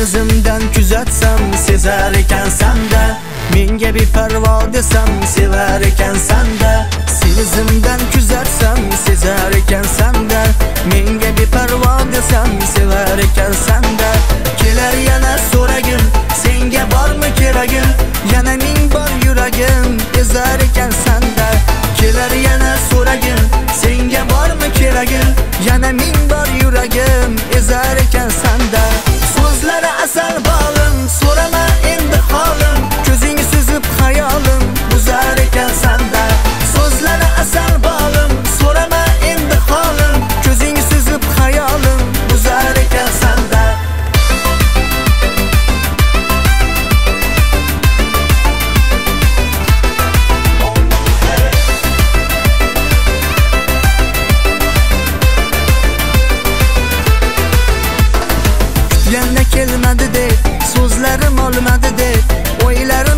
Seni zimdan kuzatsam sezar ekansan-da, menga beparvo desam sevar ekansan-da. Seni zimdan kuzatsam sezar ekansan-da, menga beparvo desam sevar ekansan-da. Kelar yana so'ragim, senga bormi keragim? Yana ming bor yuragim ezar ekansan-da. Kelar yana so'ragim, senga bormi keragim? Yana ming bor yuragim ezar ekansan-da. So'zlari asal bolim, so'rama endi holim, ko'zing suzib xayolim buzar ekansan-da. So'zlari asal bolim, so'rama endi holim, ko'zing suzib xayolim buzar ekansan-da. Yana kelmadi deb, so'zlarim olmadi deb, o'ylarim